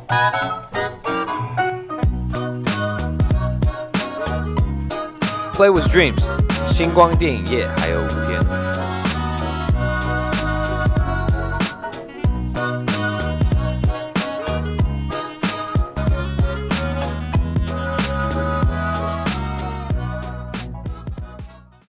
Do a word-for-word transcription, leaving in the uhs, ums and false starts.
Play with Dreams，星光电影业还有五天。